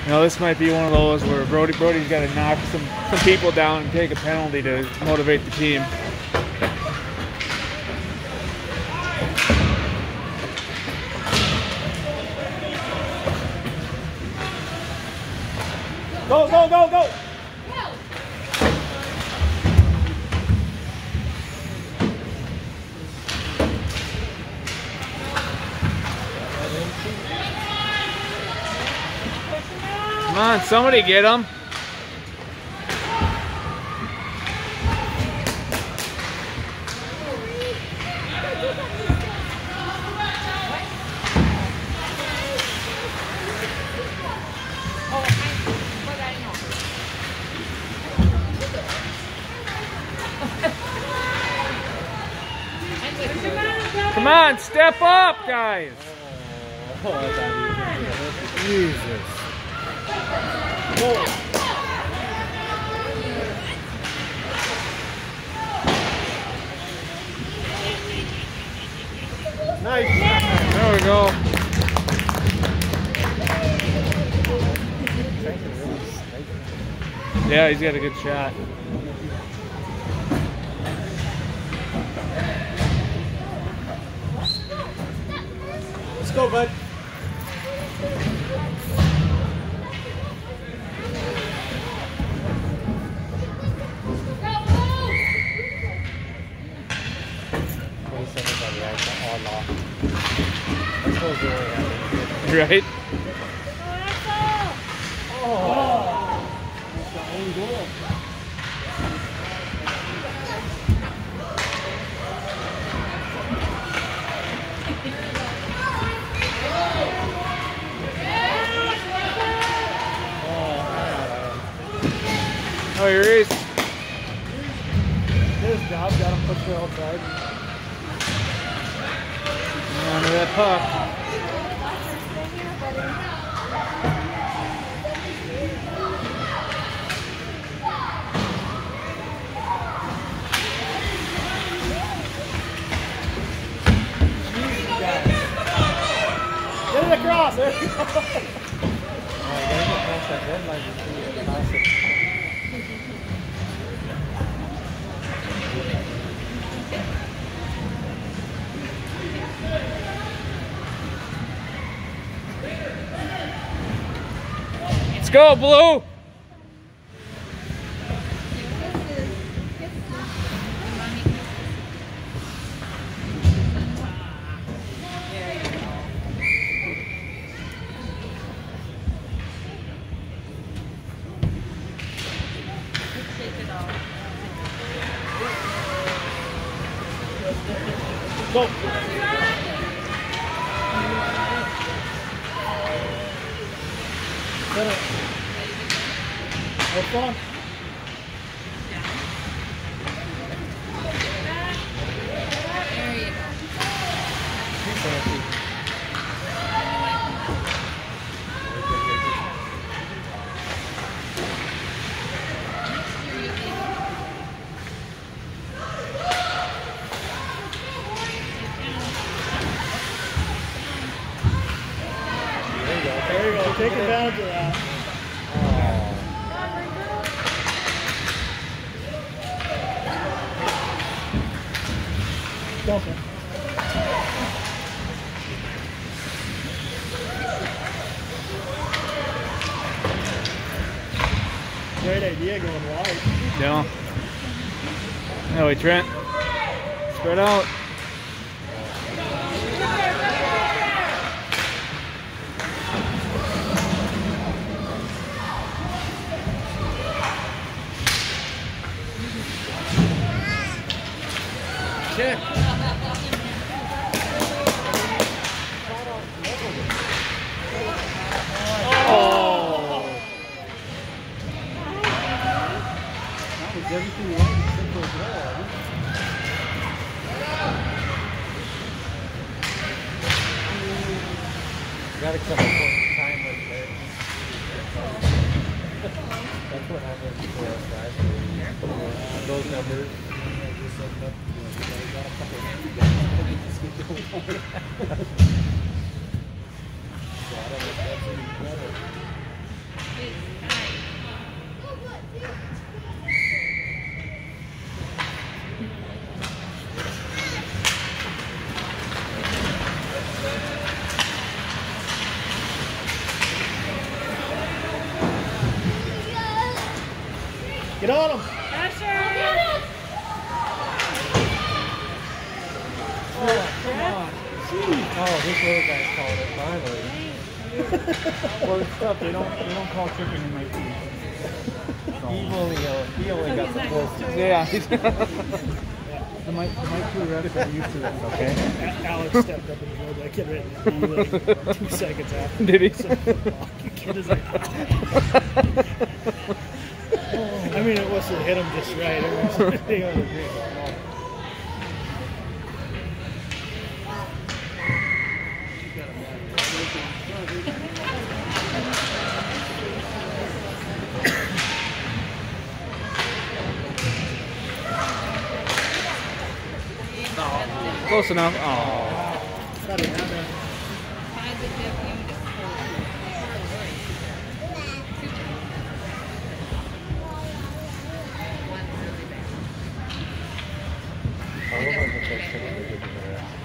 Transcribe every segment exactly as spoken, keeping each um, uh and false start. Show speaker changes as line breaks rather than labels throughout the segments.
You know, this might be one of those where Brody Brody's got to knock some some people down and take a penalty to motivate the team. Go, go, go, go! Come on, somebody get him. Come on, step up, guys.
Oh, Jesus. Nice.
There we go. Yeah, he's got a good shot.
Let's go, bud.
Right?
Oh,
Oh, here he is.
his job got him pushed outside.
Under that puck.
Get it across. There you go. Oh, you gotta get past that red line to see it. Classic.
Let's go, Blue!
Go. Get it. What's on?
There you go.
There you go. Take advantage of that. Dump it. Great idea going wide.
Yeah. That way, Trent. Spread out. Check.
Oh! That was everything right except for a draw. Got to come up with time right there. That's what happened for us last year. Uh, those numbers. Got a couple of hands together. Get on him.
Oh, come on. Oh, this little guy's called it finally.
Well, it's tough. They don't. They don't call tripping in my team.
He only, uh, he only got the closest.
Yeah.
The mic, the mic two reps are used to this, okay?
Alex stepped up in the road like kid ready to be like two seconds after.
Did he?
So, oh, the kid is like, I mean, it must have hit him just right. It was, they all agree.
Close enough. Oh.
Thought he had that.
I love when the first thing they get to their ass.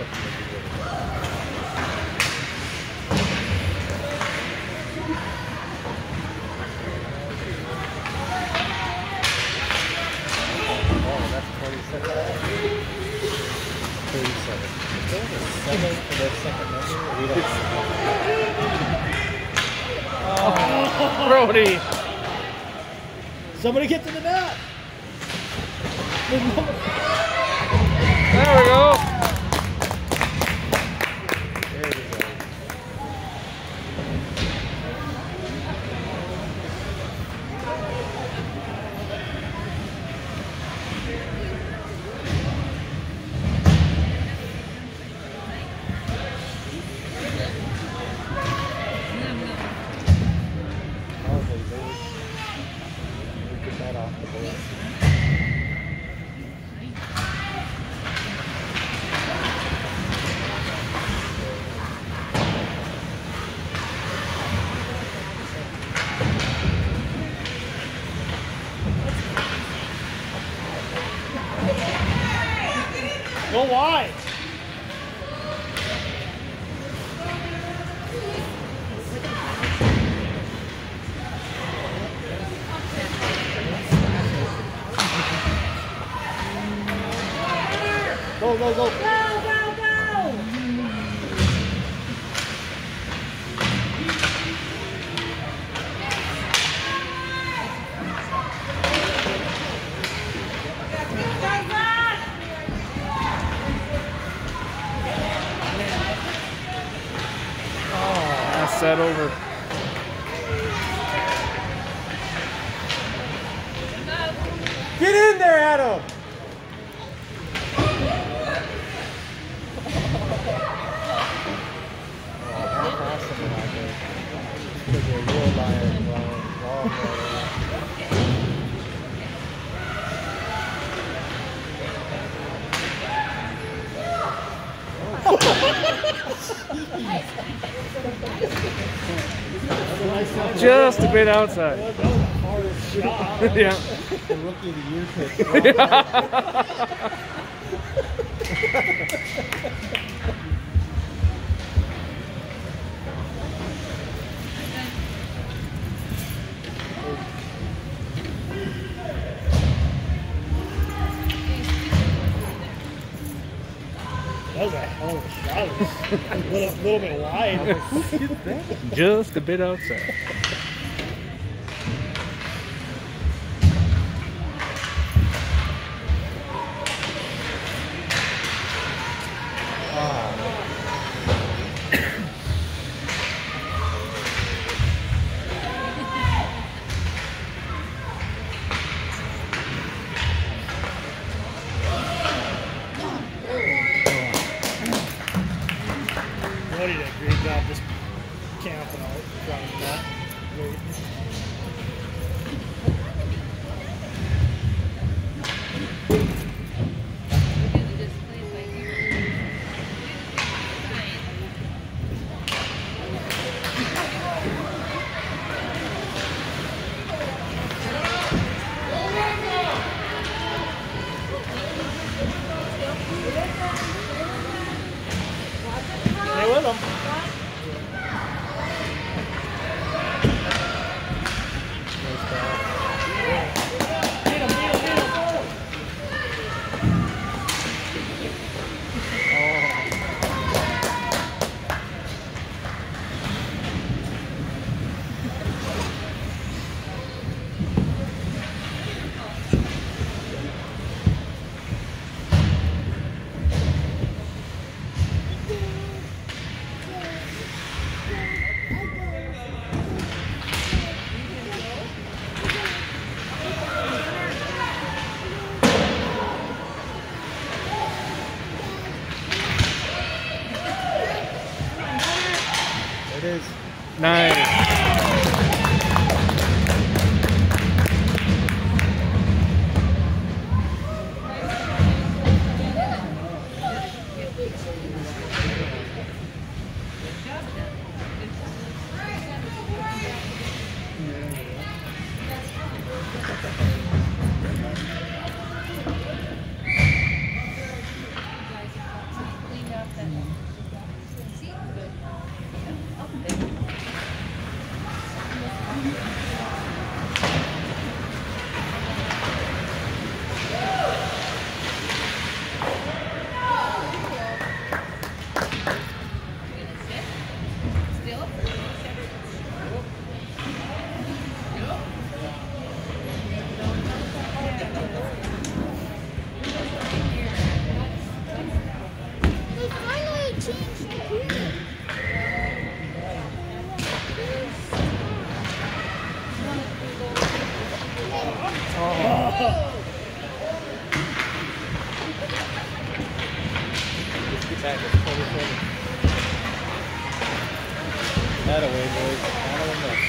Oh, that's twenty-seven. thirty-seven. Seven for their second number. We don't
Oh, Brody.
Somebody get to the net.
There we go.
There we go.
Go wide. Go, go, go.
That's set over.
Get in there, Adam!
Just a bit outside. Yeah.
The rookie of the year pitch.
That was a hell of a shot. It was a little, little bit wide.
Just a bit outside.
Brody did a great job just camping out in front of that. Waiting. Stay with them.
Nice ball.
It is.
Nice.
That away, boys. Out of the net.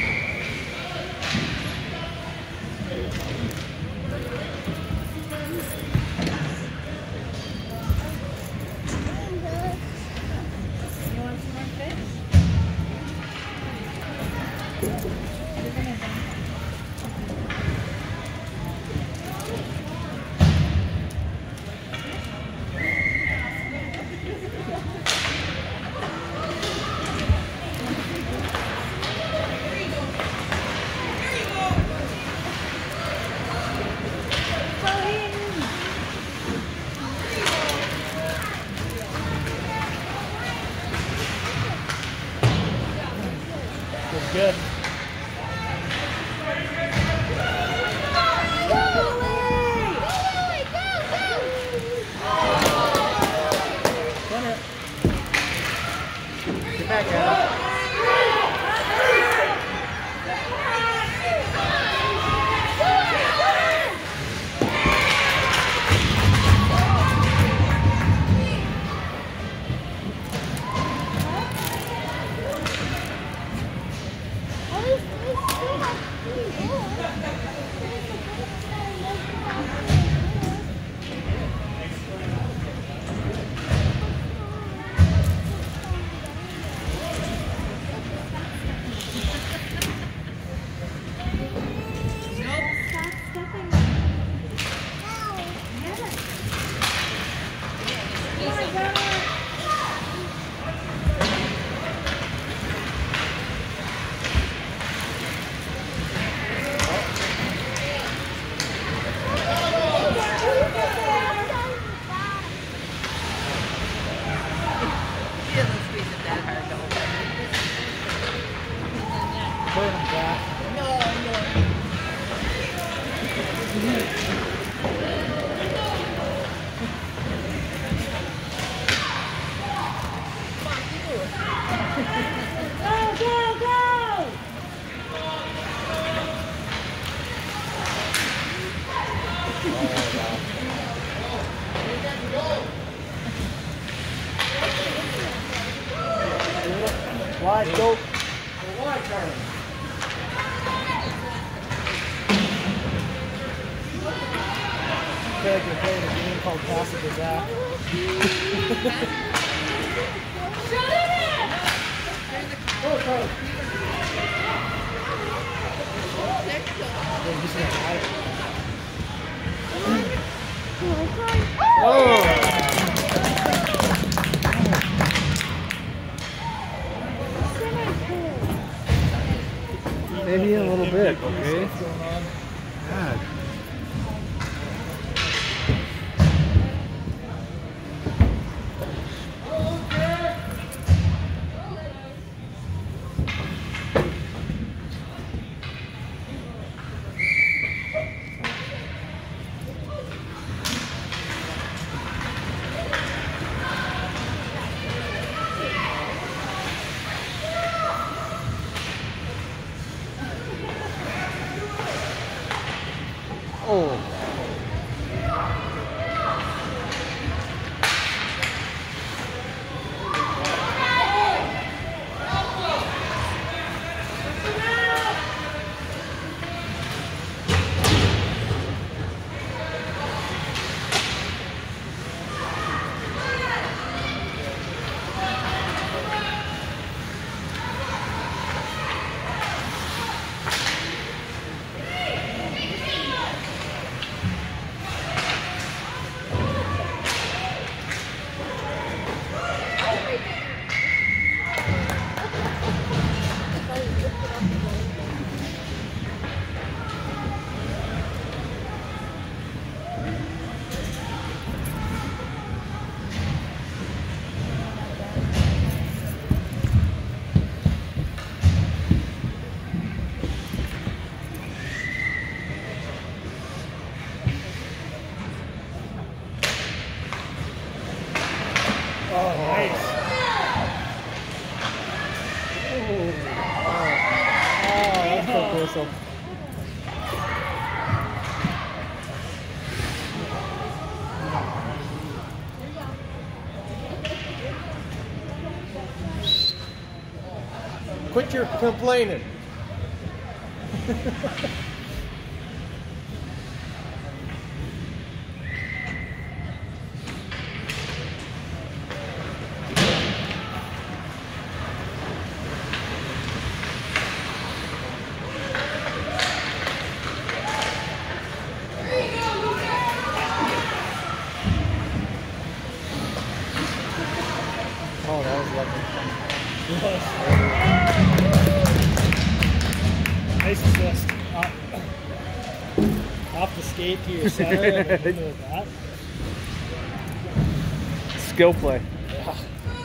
You want some more fish?
Good. Get back, Adam. Wide, go. Wide turn. I feel like you're playing a game called Pass It to Zach. Go, go. They're just gonna hide it.
Oh! Maybe in a little bit, okay? God.
whistle. Quit your complaining. Oh, that was lucky.
Nice twist. Off, off the skate to your center and then into that.
Skill play.
Yeah.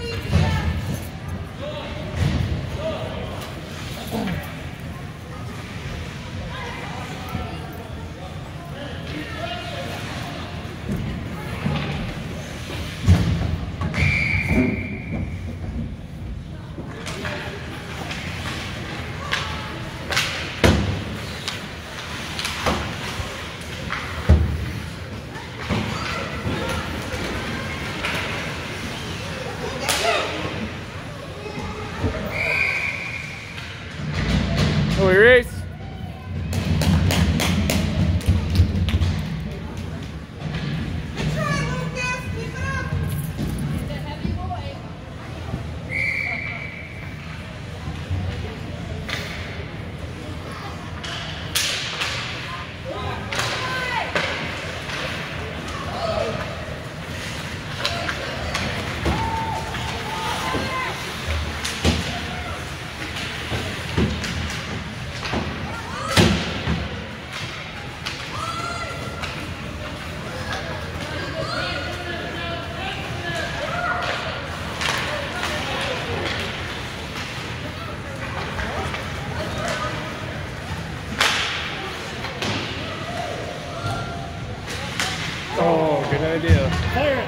Oh, we race. Oh, good idea.
Fire it.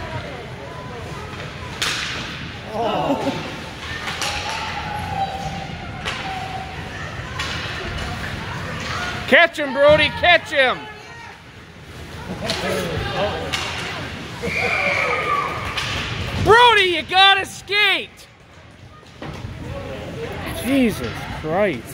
Oh.
Catch him, Brody, catch him. Brody, you gotta skate. Jesus Christ.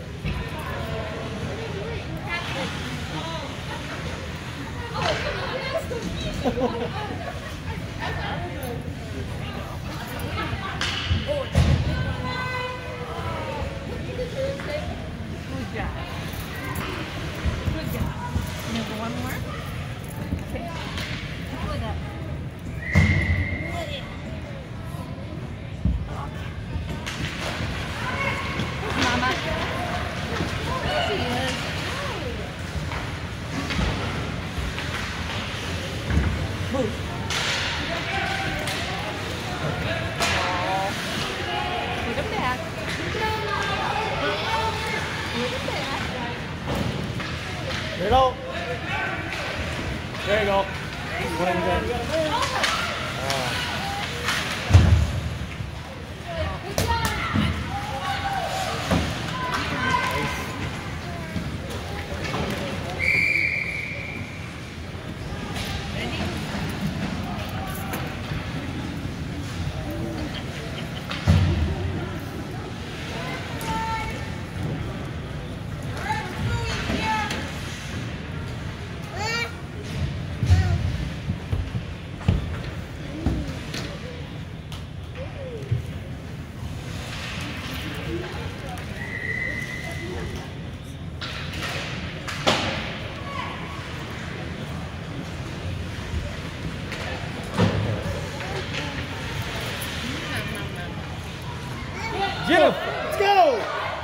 Good job. Good job. Number one more. Okay. Pull it up. Pull it. Mama. There she is. Move. Look at that. Look at that.
There you go. There you go. What have you done? Oh. Get him! Let's go!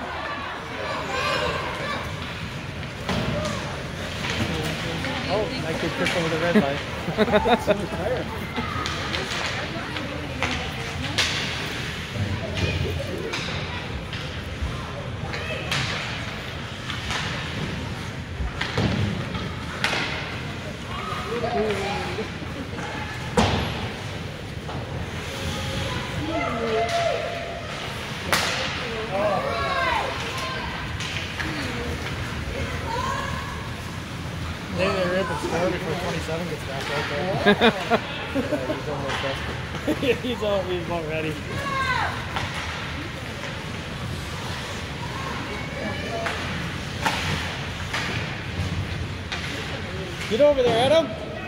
Oh, I could trip over the red light. So tired. score before twenty-seven gets back out there. Yeah, he's almost desperate.
he's, all, he's about ready. Get over there, Adam.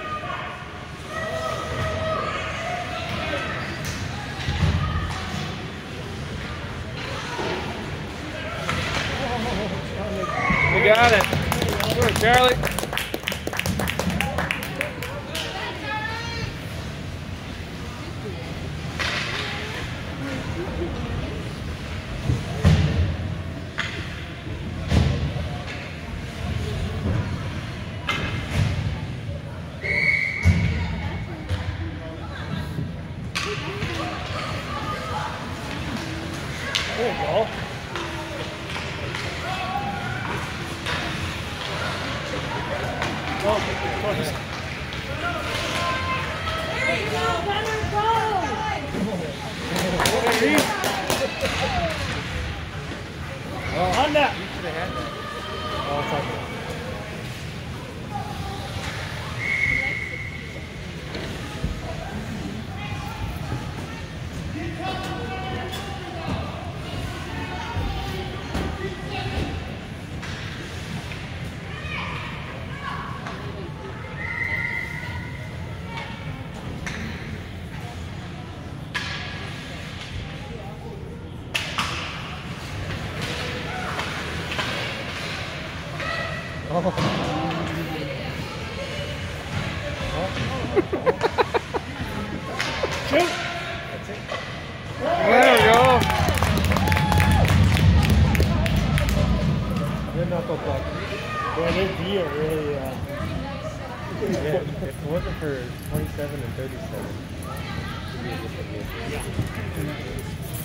We got it. Good, Charlie.
There you go. Oh, of course.
Oh,
On that.
you should have had that. Oh, it's okay. Oh.
Shoot.
That's it.
There we go.
Good knuckle puck.
Boy, they D are really, uh,
Yeah, if it wasn't for twenty-seven and thirty-seven, it'd be a different game.
yeah.